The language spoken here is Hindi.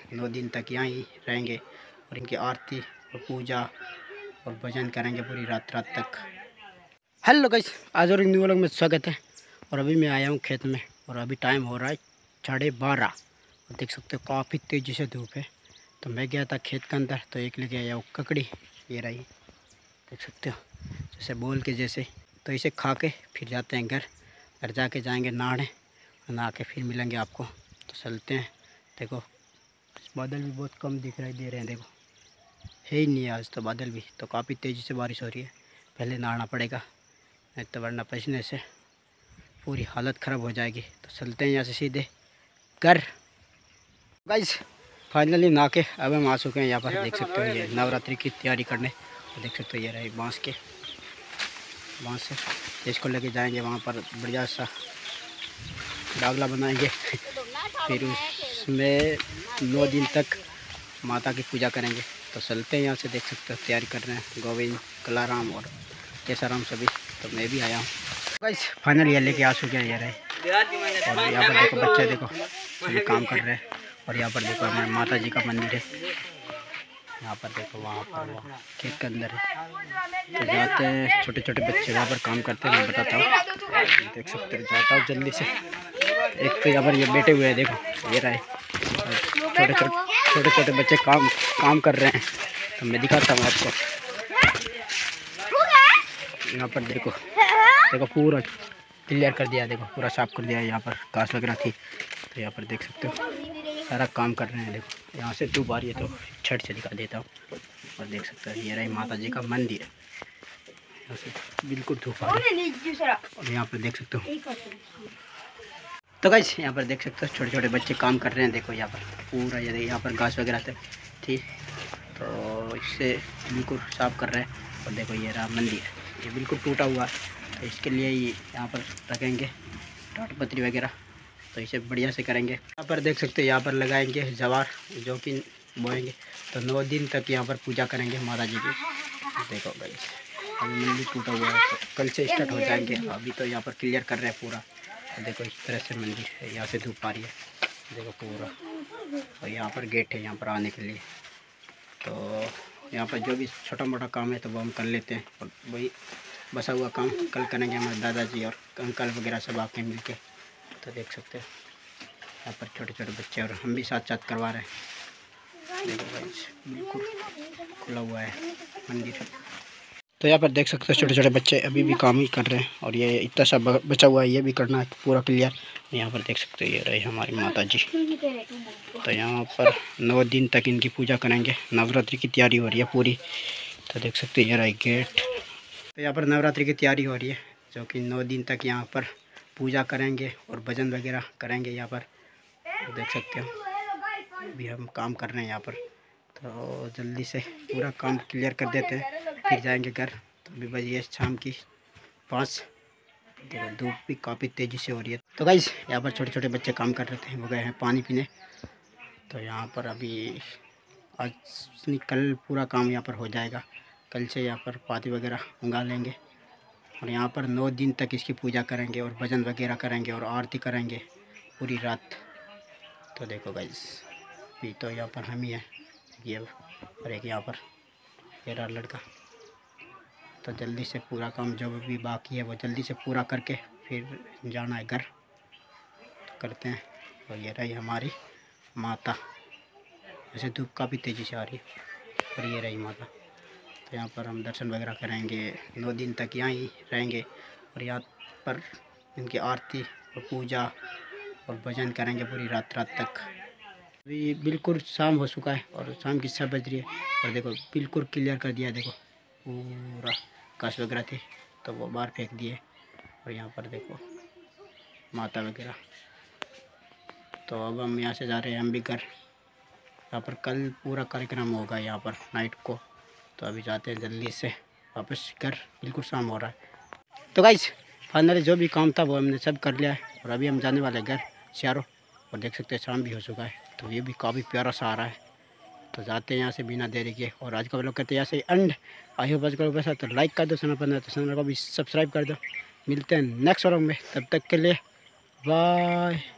9 दिन तक यहाँ ही रहेंगे और इनकी आरती और पूजा और भजन करेंगे पूरी रात तक। हेलो गाइस, आज और न्यू व्लॉग में स्वागत है। और अभी मैं आया हूँ खेत में और अभी टाइम हो रहा है 12:30 और देख सकते हो काफ़ी तेज़ी से धूप है। तो मैं गया था खेत के अंदर तो एक लेके आया हूँ ककड़ी, ये रही, देख सकते हो जैसे बोल के जैसे। तो इसे खा के फिर जाते हैं घर जाके जाएंगे नहाने, नहा के फिर मिलेंगे आपको। तो चलते हैं। देखो बादल भी बहुत कम दिखाई दे रहे हैं, देखो है ही नहीं आज तो बादल भी। तो काफ़ी तेज़ी से बारिश हो रही है, पहले नहाना पड़ेगा नहीं तो वरना पसीने से पूरी हालत ख़राब हो जाएगी। तो चलते हैं यहाँ से सीधे घर। गाइस फाइनली नहा के अब हम आ चुके हैं यहाँ पर, देख सकते हो ये नवरात्रि की तैयारी करने। तो देख सकते हो ये रहे बांस से इसको लेके जाएंगे वहाँ पर, बढ़िया सा डागला बनाएंगे फिर उसमें 9 दिन तक माता की पूजा करेंगे। तो चलते हैं यहाँ से, देख सकते हो तैयारी कर रहे हैं गोविंद, कलाराम और केसाराम सभी। तो मैं भी आया हूँ गाइस, फाइनल ये लेके आ चुके हैं ये रहे। और यहाँ पर देखो बच्चे देखो सभी काम कर रहे हैं। और यहाँ पर देखो हमारे माता जी का मंदिर है, यहाँ पर देखो वहाँ पर खेत के अंदर है। तो जाते हैं, छोटे छोटे बच्चे वहाँ पर काम करते हैं, मैं बताता हूँ। देख सकते हो जाता हूँ जल्दी से। एक तो यहाँ पर ये बैठे हुए हैं, देखो ये रहे छोटे छोटे बच्चे काम कर रहे हैं। तो मैं दिखाता हूँ आपको। यहाँ पर देखो पूरा क्लियर कर दिया, देखो पूरा साफ कर दिया। यहाँ पर घास वगैरह थी तो यहाँ पर देख सकते हो सारा काम कर रहे हैं। देखो यहाँ से धूप आ रही है तो छत से दिखा देता हूँ। और देख सकते हो ये रही माता जी का मंदिर है, यहाँ से बिल्कुल धूप आ रही है। और यहाँ पर देख सकते हो तो गाइस यहाँ पर देख सकते हो छोटे छोटे बच्चे काम कर रहे हैं। देखो यहाँ पर पूरा ये यहाँ पर घास वगैरह थी तो इससे बिल्कुल साफ कर रहे हैं। और देखो ये रहा मंदिर, ये बिल्कुल टूटा हुआ है तो इसके लिए ही यहाँ पर रखेंगे टाट पत्री वगैरह, तो इसे बढ़िया से करेंगे। यहाँ पर देख सकते हो यहाँ पर लगाएंगे जवार जो कि बोएंगे। तो 9 दिन तक यहाँ पर पूजा करेंगे माता जी की। देखो गाइस अभी मंदिर टूटा हुआ है तो कल से स्टार्ट हो जाएंगे। अभी तो यहाँ पर क्लियर कर रहे हैं पूरा। तो देखो इस तरह से मंदिर है, यहाँ से धूप आ रही है देखो पूरा। और यहाँ पर गेट है यहाँ पर आने के लिए। तो यहाँ पर जो भी छोटा मोटा काम है तो वो हम कर लेते हैं, और वही बसा हुआ काम कल करेंगे हमारे दादाजी और अंकल वगैरह सब आके मिल के। तो देख सकते हैं यहाँ पर छोटे छोटे बच्चे और हम भी साथ साथ करवा रहे हैं। देखो भाई बिल्कुल खुला हुआ है मंदिर। तो यहाँ पर देख सकते हो छोटे छोटे बच्चे अभी भी काम ही कर रहे हैं। और ये इतना सा बचा हुआ है, ये भी करना है पूरा क्लियर। यहाँ पर देख सकते हो ये रही हमारी माता जी। तो यहाँ पर 9 दिन तक इनकी पूजा करेंगे, नवरात्रि की तैयारी हो रही है पूरी। तो देख सकते हो ये रही गेट। तो यहाँ पर नवरात्रि की तैयारी हो रही है जो कि 9 दिन तक यहाँ पर पूजा करेंगे और भजन वगैरह करेंगे यहाँ पर। तो देख सकते हो अभी हम काम कर रहे हैं यहाँ पर। तो जल्दी से पूरा काम क्लियर कर देते हैं फिर जाएंगे घर। तो अभी बजी है शाम की 5। देखो धूप भी काफ़ी तेज़ी से हो रही है। तो गाइस यहाँ पर छोटे छोटे बच्चे काम कर रहे थे, वो गए हैं पानी पीने। तो यहाँ पर अभी आज नहीं कल पूरा काम यहाँ पर हो जाएगा। कल से यहाँ पर पाती वगैरह उगा लेंगे और यहाँ पर 9 दिन तक इसकी पूजा करेंगे और भजन वगैरह करेंगे और आरती करेंगे पूरी रात। तो देखो गाइस भी तो यहाँ पर हम ही हैं ये, और एक यहाँ पर मेरा लड़का। तो जल्दी से पूरा काम जो भी बाकी है वो जल्दी से पूरा करके फिर जाना है घर। तो करते हैं। और ये रही हमारी माता, जैसे धूप काफ़ी तेज़ी से आ रही है। और ये रही माता। तो यहाँ पर हम दर्शन वगैरह करेंगे, 9 दिन तक यहाँ ही रहेंगे और यहाँ पर इनकी आरती और पूजा और भजन करेंगे पूरी रात तक। अभी बिल्कुल शाम हो चुका है और शाम की 6 बज रही है। और देखो बिल्कुल क्लियर कर दिया, देखो पूरा घास वगैरह थी तो वो बाहर फेंक दिए। और यहाँ पर देखो माता वगैरह। तो अब हम यहाँ से जा रहे हैं हम भी घर। यहाँ पर कल पूरा कार्यक्रम होगा यहाँ पर नाइट को। तो अभी जाते हैं जल्दी से वापस घर, बिल्कुल शाम हो रहा है। तो गाइस फाइनली जो भी काम था वो हमने सब कर लिया है और अभी हम जाने वाले घर चारों। और देख सकते हैं शाम भी हो चुका है तो ये भी काफ़ी प्यारा सा आ रहा है। तो जाते हैं यहाँ से बिना देरी के और आज का व्लॉग करते हैं यहाँ से एंड। आई होप आज का व्लॉग तो लाइक कर दो, चैनल पर तो चैनल को भी सब्सक्राइब कर दो। मिलते हैं नेक्स्ट व्लॉग में, तब तक के लिए बाय।